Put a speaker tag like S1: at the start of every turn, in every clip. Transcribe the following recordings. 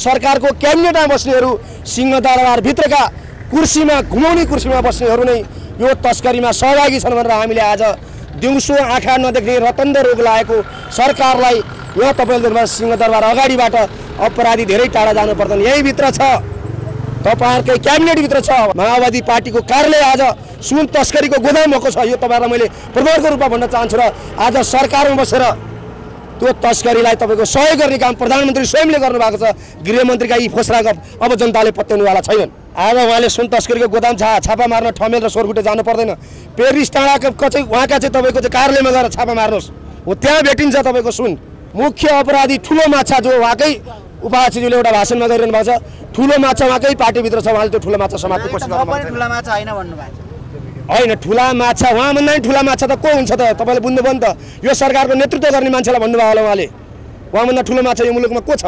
S1: सरकारको क्याबिनेटमा बस्नेहरू सिंहदरबारभित्रका कुर्सीमा घुमाउने कुर्सीमा बस्नेहरू नै यो तस्करीमा सहभागी छन् भनेर हामीले आज दिउँसो आँखा नदेख्ने रतन्द रोग लागेको सरकारलाई यहाँ तपाईँले सिंहदरबार अगाडिबाट अपराधी धेरै टाढा जानु पर्दैन, यही भित्र छ, तपाईहरुकै क्याबिनेट भित्र छ। माओवादी पार्टीको कार्यालय आज सुन तस्करीको गोदाम भएको छ, यो तपाईहरुलाई मैले प्रमाणको रूपमा भन्न चाहन्छु। र आज सरकारमा बसेर त्यो तस्करीलाई तपाईको सहयोग गर्ने काम प्रधानमन्त्री स्वयंले गर्नु भएको छ। गृहमन्त्रीका यी फोस्रा अब जनताले पत्याउनुवाला छैनन्। आज उहाँले सुन तस्करीको गोदाम छापा मार्न ठमेल र सोरगुटे जानु पर्दैन, पेरिस टाढाको चाहिँ उहाँका चाहिँ तपाईको चाहिँ कार्यालयमा गएर छापा मार्नुहोस्, हो त्यहाँ भेटिन्छ तपाईको सुन। मुख्य अपराधी ठुलो माछा जो उहाँकै उपाध्यक्षज्यूले एउटा भाषणमा गरिरहनु भएको छ, ठुलो माछा उहाँकै पार्टीभित्र छ, उहाँले त्यो ठुलो माछा समात्ने कोसिस गर्नुभएको छ।
S2: ठुला माछा हैन भन्नुभएको छ।
S1: होइन, ठुला माछा उहाँभन्दा नि ठुला माछा त को हुन्छ त? तपाईँले बुझ्नुभयो नि त, यो सरकारको नेतृत्व गर्ने मान्छेलाई भन्नुभयो होला उहाँले। उहाँभन्दा ठुलो माछा यो मुलुकमा को छ?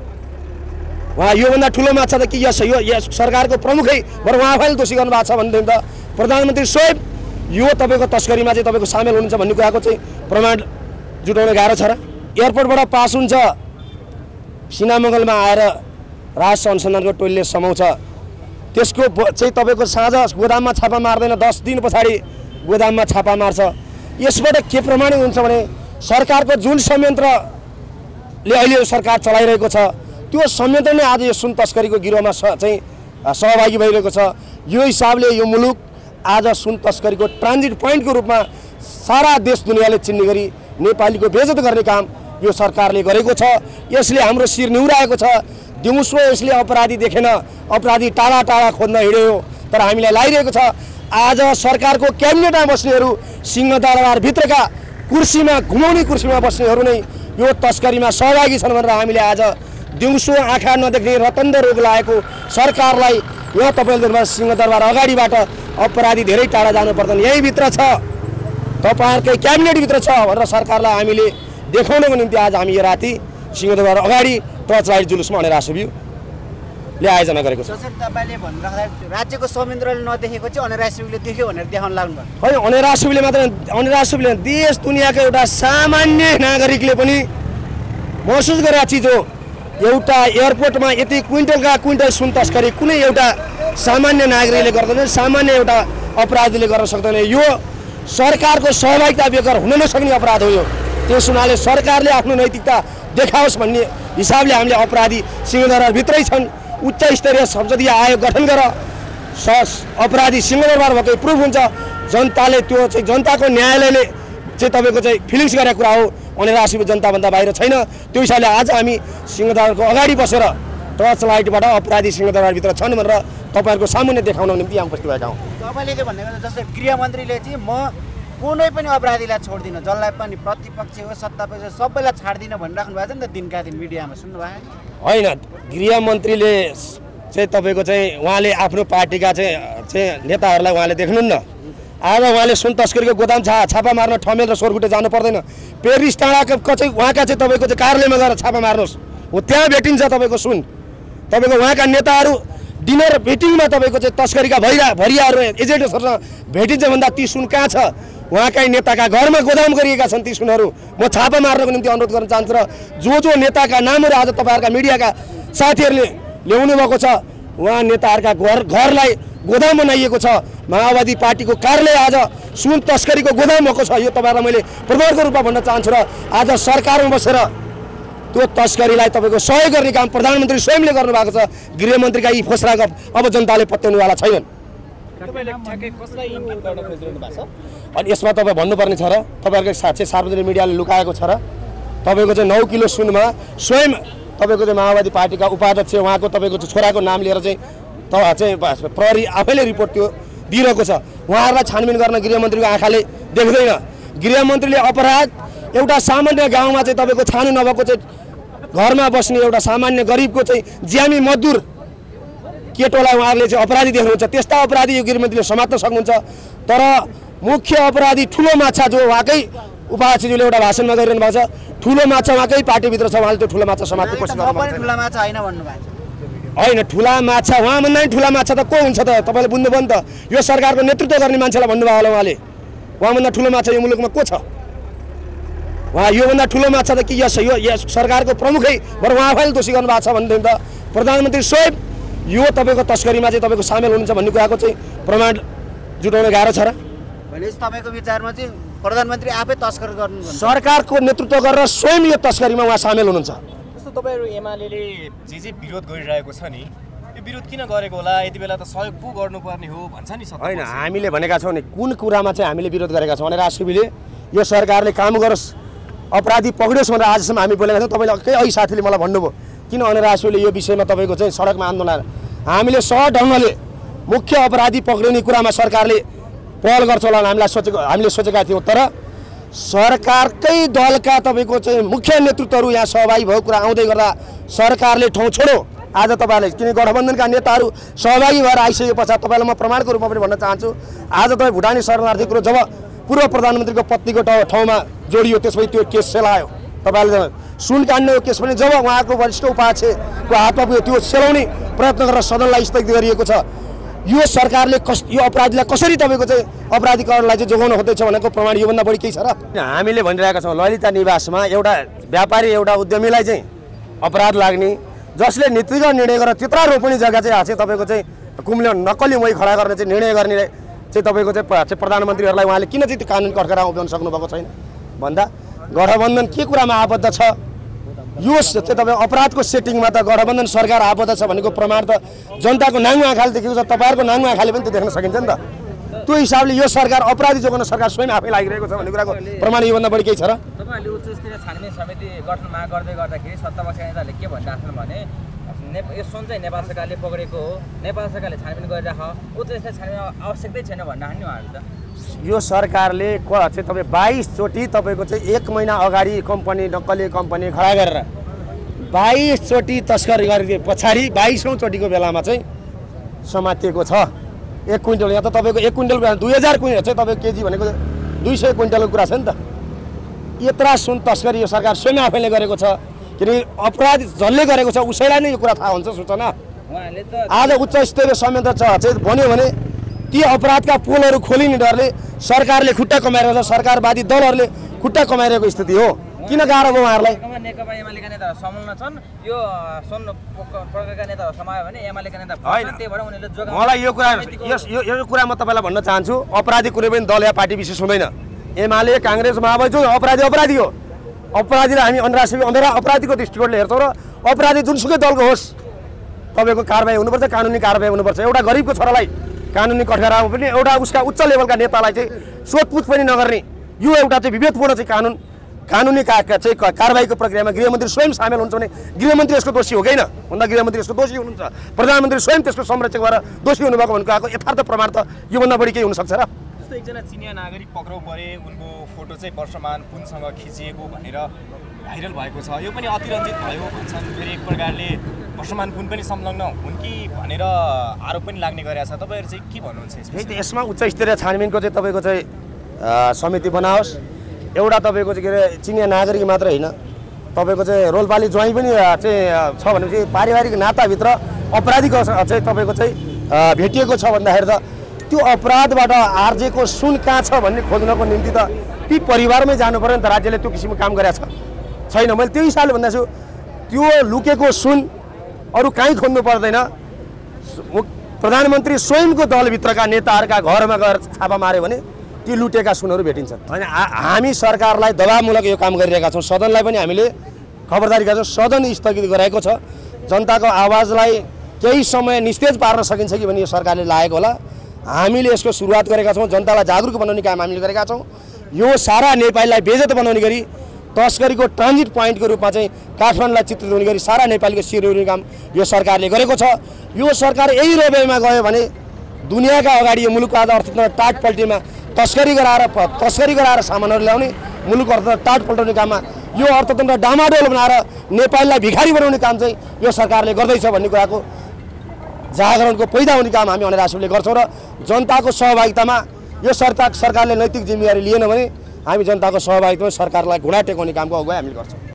S1: उहाँ योभन्दा ठुलो माछा त के यो सरकारको प्रमुखै बरु उहाँ आफैले दोषी गर्नुभएको छ भनेदेखि त प्रधानमन्त्री स्वयं यो तपाईँको तस्करीमा चाहिँ तपाईँको सामेल हुनुहुन्छ भन्ने कुराको चाहिँ प्रमाण जुटाउन गाह्रो छ र। एयरपोर्टबाट पास हुन्छ, सिनामङ्गलमा आएर राष्ट्र अनुसन्धानको टोलीले समाउँछ, त्यसको चाहिँ तपाईँको साँझ गोदाममा छापा मार्दैन, 10 दिन पछाडि गोदाममा छापा मार्छ। यसबाट के प्रमाणित हुन्छ भने सरकारको जुन संयन्त्रले अहिले सरकार चलाइरहेको छ त्यो संयन्त्र नै आज यो सुन तस्करीको गिरोहमा चाहिँ सहभागी भइरहेको छ। यो हिसाबले यो मुलुक आज सुन तस्करीको ट्रान्जिट पोइन्टको रूपमा सारा देश दुनियाँले चिन्ने गरी नेपालीको बेइज्जत गर्ने काम यो सरकारले गरेको छ। यसले हाम्रो शिर निहुराएको छ। दिउँसो यसले अपराधी देखेन, अपराधी टाढा टाढा खोज्न हिँड्यो, तर हामीलाई लागिरहेको छ। आज सरकारको क्याबिनेटमा बस्नेहरू सिंहदरबारभित्रका कुर्सीमा घुमाउने कुर्सीमा बस्नेहरू नै यो तस्करीमा सहभागी छन् भनेर हामीले आज दिउँसो आँखा नदेख्ने रतन्द रोग लागेको सरकारलाई यहाँ तपाईँले सिंहदरबार अगाडिबाट अपराधी धेरै टाढा जानु पर्दैन, यही भित्र छ, तपाईहरुकै क्याबिनेट भित्र छ भनेर सरकारलाई हामीले देखाउनको निम्ति आज हामी यो राति सिंहदरबार अगाडि टर्च लाइट जुलुसमा अनेरासुबीले आयोजना गरेको छ।
S2: तपाईले भन्नुभयो राज्यको संयन्त्रले नदेखेको चाहिँ अनेरासुबीले देख्यो भनेर देखाउन लाग्नु भयो।
S1: होइन, अनेरासुबीले मात्र अनेरासुबीले देश दुनियाँको एउटा सामान्य नागरिकले पनि महसुस गरेका चिज हो। एउटा एयरपोर्टमा यति क्विन्टलका क्विन्टल सुन तस्करी कुनै एउटा सामान्य नागरिकले गर्दैन, सामान्य एउटा अपराधीले गर्न सक्दैन। यो सरकारको सहभागिता बेगर हुन नसक्ने अपराध हो यो। त्यस हुनाले सरकारले आफ्नो नैतिकता देखाओस् भन्ने हिसाबले हामीले अपराधी सिंहदरबारभित्रै छन्। उच्च स्तरीय संसदीय आयोग गठन गर अपराधी सिंहदरबार भएकै प्रुफ हुन्छ। जनताले त्यो चाहिँ जनताको न्यायालयले चाहिँ तपाईँको चाहिँ फिलिङ्स गरेको कुरा हो, अनेरासुबी जनताभन्दा बाहिर छैन। त्यो हिसाबले आज हामी सिंहदरबारको अगाडि बसेर टर्च लाइटबाट अपराधी सिंहदरबारभित्र छन् भनेर तपाईँहरूको सामुन्ने देखाउन निम्ति यहाँ उपस्थित भएका हौँ।
S2: तपाईँले के भन्ने जस्तै गृहमन्त्रीले चाहिँ म कुनै पनि अपराधीलाई छोड्दिनँ, जसलाई पनि प्रतिपक्ष हो सत्तापक्ष सबैलाई छाड्दिनँ भनिराख्नु भएको छ नि त दिनका दिन मिडियामा, सुन्नुभयो?
S1: होइन, गृहमन्त्रीले चाहिँ तपाईँको चाहिँ उहाँले आफ्नो पार्टीका चाहिँ नेताहरूलाई उहाँले देख्नुहुन्न। आज उहाँले सुन तस्करीको गोदाम छापा मार्न ठमेल र सोरगुटे जानु पर्दैन, पेरिस टाढाको चाहिँ उहाँका चाहिँ तपाईँको चाहिँ कार्यालयमा गएर छापा मार्नुहोस्, हो त्यहाँ भेटिन्छ तपाईँको सुन। तपाईँको उहाँका नेताहरू डिनर मिटिङमा तपाईँको चाहिँ तस्करीका भरियाहरू एजेन्टहरूसँग भेटिन्छ भन्दा ती सुन कहाँ छ? उहाँकै नेताका घरमा गोदाम गरिएका छन् ती सुनहरू। म छापा मार्नको निम्ति अनुरोध गर्न चाहन्छु र जो नेताका नामहरू आज तपाईँहरूका मिडियाका साथीहरूले ल्याउनु भएको छ, उहाँ नेताहरूका घरलाई गोदाम बनाइएको छ। माओवादी पार्टीको कार्यालय आज सुन तस्करीको गोदाम भएको छ, यो तपाईँहरूलाई मैले प्रमाणको रूपमा भन्न चाहन्छु। र आज सरकारमा बसेर त्यो तस्करीलाई तपाईँको सहयोग गर्ने काम प्रधानमन्त्री स्वयंले गर्नु भएको छ। गृहमन्त्रीका यी फोस्रा अब जनताले पत्याउनुवाला छैनन्। अनि यसमा तपाईँ भन्नुपर्ने छ र तपाईँहरूको साँच्चै सार्वजनिक मिडियाले लुकाएको छ र तपाईँको चाहिँ 9 किलो सुनमा स्वयं तपाईँको चाहिँ माओवादी पार्टीका उपाध्यक्ष उहाँको तपाईँको छोराको नाम लिएर चाहिँ प्रहरी आफैले रिपोर्ट त्यो दिइरहेको छ। उहाँहरूलाई छानबिन गर्न गृहमन्त्रीको आँखाले देख्दैन। गृहमन्त्रीले अपराध एउटा सामान्य गाउँमा चाहिँ तपाईँको छानो नभएको चाहिँ घरमा बस्ने एउटा सामान्य गरिबको चाहिँ ज्यामी मजदुर केटोलाई उहाँहरूले चाहिँ अपराधी देख्नुहुन्छ, त्यस्ता अपराधी यो गृहमन्त्रीले समात्न सक्नुहुन्छ। तर मुख्य अपराधी ठुलो माछा जो उहाँकै उपाध्यक्षज्यूले एउटा भाषणमा गरिरहनु भएको छ, ठुलो माछा उहाँकै पार्टीभित्र छ, उहाँले त्यो ठुलो माछा समात्ने कोसिस गर्नुभएको छ।
S2: ठुला माछा हैन भन्नुभएको छ।
S1: होइन, ठुला माछा उहाँभन्दा नि ठुला माछा त को हुन्छ त? तपाईँले बुझ्नुभयो नि त, यो सरकारको नेतृत्व गर्ने मान्छेलाई भन्नुभयो होला उहाँले। उहाँभन्दा ठुलो माछा यो मुलुकमा को छ? उहाँ योभन्दा ठुलो माछा त के यो सरकारको प्रमुखै बरु उहाँ आफैले दोषी गर्नुभएको छ भनेदेखि त प्रधानमन्त्री स्वयं यो तपाईँको तस्करीमा चाहिँ तपाईँको सामेल हुनुहुन्छ भन्ने कुराको चाहिँ प्रमाण जुटाउन गाह्रो छ र?
S2: भनेपछि तपाईँको विचारमा चाहिँ प्रधानमन्त्री आफै तस्कर गर्नु
S1: सरकारको नेतृत्व गरेर स्वयं यो तस्करीमा उहाँ सामेल हुनुहुन्छ।
S3: जस्तो तपाईँहरू एमाले जे विरोध गरिरहेको छ नि, यो विरोध किन गरेको होला? यति बेला त सहयोग पो गर्नुपर्ने हो भन्छ नि सबै।
S1: होइन, हामीले भनेका छौँ नि कुन कुरामा चाहिँ हामीले विरोध गरेका छौँ भने राष्ट्रपतिले यो सरकारले काम गरोस्, अपराधी पक्रियोस् भनेर आजसम्म हामी बोलेका छौँ। तपाईँले केही अघि साथीले मलाई भन्नुभयो किन अनिराश्रीले यो विषयमा तपाईँको चाहिँ सडकमा आन्दोलन, हामीले सहज ढङ्गले मुख्य अपराधी पक्रिने कुरामा सरकारले पहल गर्छ होला हामीले सोचेका थियौँ। तर सरकारकै दलका तपाईँको चाहिँ मुख्य नेतृत्वहरू यहाँ सहभागी भएको कुरा आउँदै गर्दा सरकारले ठाउँ छोडो। आज तपाईँहरूले किन गठबन्धनका नेताहरू सहभागी भएर आइसके पश्चात तपाईँलाई म प्रमाणको रूपमा पनि भन्न चाहन्छु, आज तपाईँ भुटानी शरणार्थी कुरो जब पूर्व प्रधानमन्त्रीको पत्नीको ठाउँमा जोडियो त्यसपछि त्यो केस सेलायो। तपाईँले सुन काट्ने केस पनि जब उहाँको वरिष्ठ उपाध्यक्षको हातमा पुग्यो त्यो सेलाउने प्रयत्न गरेर सदनलाई स्थगित गरिएको छ। यो सरकारले यो अपराधीलाई कसरी तपाईँको चाहिँ अपराधीकरणलाई चाहिँ जोगाउन खोज्दैछ भनेको प्रमाण योभन्दा बढी केही छ र? हामीले भनिरहेका छौँ ललिता निवासमा एउटा व्यापारी एउटा उद्यमीलाई चाहिँ अपराध लाग्ने, जसले नीतिगत निर्णय गरेर त्यत्रा रोपनी जग्गा चाहिँ तपाईँको चाहिँ कुम्ले नक्कली मही खडा गर्ने चाहिँ निर्णय गर्ने चाहिँ तपाईँको चाहिँ प्रधानमन्त्रीहरूलाई उहाँले किन चाहिँ त्यो कानुन कठघरा उभ्याउन सक्नुभएको छैन भन्दा गठबन्धन के कुरामा आबद्ध छ? यो चाहिँ तपाईँ अपराधको सेटिङमा त गठबन्धन सरकार आबद्ध छ भनेको प्रमाण त जनताको नाङ्गो आँखाले देखेको छ, तपाईँहरूको नाङ्गो आँखाले पनि त्यो देख्न सकिन्छ नि त। त्यो हिसाबले यो सरकार अपराधी जोगाउन सरकार स्वयं आफै लागिरहेको छ भन्ने कुराको प्रमाण योभन्दा बढी केही छ र?
S4: तपाईँहरूले उच्च स्तरीय छानबिन समिति गठन माग गर्दै गर्दाखेरि सत्तापक्षका नेताहरूले के भनिरहेछन् भने यो सुन चाहिँ नेपाल सरकारले पक्रेको हो, नेपाल सरकारले छानबिन गरिराख, उच्च स्तरीय छानबिन आवश्यकतै छैन भन्न नि उहाँहरू त।
S1: यो सरकारले चाहिँ तपाईँ 22 चोटि तपाईँको चाहिँ 1 महिना अगाडि कम्पनी नक्कली कम्पनी खडा गरेर 22 चोटि तस्करी गरे पछाडि 22औं चोटिको बेलामा चाहिँ समातिएको छ। 1 क्विन्टल यहाँ त तपाईँको 1 क्विन्टल 2000 क्विन्टल चाहिँ तपाईँको केजी भनेको 200 क्विन्टलको कुरा छ नि त। यत्रा सुन तस्करी यो सरकार स्वयं आफैले गरेको छ, किनकि अपराध जसले गरेको छ उसैलाई नै यो कुरा थाहा हुन्छ सूचना। आज उच्च स्तरीय संयन्त्र चाहिँ भन्यो भने ती अपराधका पोलहरू खोलिने डरले सरकारले खुट्टा कमाइरहेको छ, सरकारवादी दलहरूले खुट्टा कमाइरहेको स्थिति हो। किन गाह्रो भयो उहाँहरूलाई?
S4: नेकपा एमालेका नेताहरू संलग्न छन्, यो सुन प्रकारका नेताहरू समायो भने एमालेका नेता त्यही भएर उनीहरूले जोगाउन।
S1: मलाई यो कुरा म तपाईँलाई भन्न चाहन्छु, अपराधी कुनै पनि दल या पार्टी विशेष हुँदैन। एमाले काङ्ग्रेस माओवादी जो अपराधी हो, अपराधीलाई हामी अन्तर्राष्ट्रिय अपराधीको दृष्टिकोणले हेर्छौँ र अपराधी जुनसुकै दलको होस् तपाईँको कारबाही हुनुपर्छ, कानुनी कारबाही हुनुपर्छ। एउटा गरिबको छोरालाई कानुनी कठघरामा पनि एउटा उसका उच्च लेभलका नेतालाई चाहिँ सोधपुछ पनि नगर्ने यो एउटा चाहिँ विभेदपूर्ण चाहिँ कानुनी चाहिँ कारबाहीको प्रक्रियामा गृहमन्त्री स्वयं सामेल हुन्छ भने गृहमन्त्री यसको दोषी हो कि होइन भन्दा गृहमन्त्री यसको दोषी हुनुहुन्छ। प्रधानमन्त्री स्वयं त्यसको संरक्षक भएर दोषी हुनुभएको भनेको यथार्थ प्रमाण त योभन्दा बढी केही हुनसक्छ र?
S3: जस्तो एकजना चिनिया नागरिक पक्राउ परे, उनको फोटो चाहिँ वर्षमान पुनसँग खिचिएको भनेर भाइरल भएको छ, यो पनि अतिरञ्जित भयो भन्छन्। फेरि एक प्रकारले वर्षमान पुन पनि संलग्न हुन् कि भनेर आरोप पनि लाग्ने गरेको छ। तपाईँहरू चाहिँ के भन्नुहुन्छ?
S1: यसमा उच्च स्तरीय छानबिनको चाहिँ तपाईँको चाहिँ समिति बनाओस्। एउटा तपाईँको चाहिँ के अरे चिनिया नागरिक मात्र होइन, तपाईँको चाहिँ रोलपाली ज्वाइँ पनि चाहिँ छ भनेपछि पारिवारिक नाताभित्र अपराधीको चाहिँ तपाईँको चाहिँ भेटिएको छ भन्दाखेरि त त्यो अपराधबाट आर्जेको सुन कहाँ छ भन्ने खोज्नको निम्ति त ती परिवारमै जानु पर्यो नि त। राज्यले त्यो किसिमको काम गरेको छैन। मैले त्यो हिसाबले भन्दैछु त्यो लुकेको सुन अरू कहीँ खोज्नु पर्दैन। प्रधानमन्त्री स्वयंको दलभित्रका नेताहरूका घरमा गएर छापा मार्यो भने ती लुटेका सुनहरू भेटिन्छन्। होइन, हामी सरकारलाई दबावमूलक यो काम गरिरहेका छौँ। सदनलाई पनि हामीले खबरदारी गरेका छौँ, सदन स्थगित गराएको छ। जनताको आवाजलाई केही समय निस्तेज पार्न सकिन्छ कि भन्ने यो सरकारले लागेको होला। हामीले यसको सुरुवात गरेका छौँ, जनतालाई जागरुक बनाउने काम हामीले गरेका छौँ। यो सारा नेपालीलाई बेइज्जत बनाउने गरी तस्करीको ट्रान्जिट पोइन्टको रूपमा चाहिँ काठमाडौँलाई चित्रित हुने गरी सारा नेपालीको शिर उड्ने काम यो सरकारले गरेको छ। यो सरकार यही रोबेमा गयो भने दुनियाँका अगाडि यो मुलुकको आज अर्थतन्त्र टाट पल्टीमा तस्करी गराएर सामानहरू ल्याउने, मुलुक अर्थतन्त्र टाट पल्टाउने काममा यो अर्थतन्त्र डामाडोल बनाएर नेपालीलाई भिखारी बनाउने काम चाहिँ यो सरकारले गर्दैछ भन्ने कुराको जागरणको पैदा हुने काम हामी अनिराश्रमले गर्छौँ। र जनताको सहभागितामा यो सरकारले नैतिक जिम्मेवारी लिएन भने हामी जनताको सहभागितामा सरकारलाई घुँडा टेकाउने कामको अगुवाई हामीले गर्छौँ।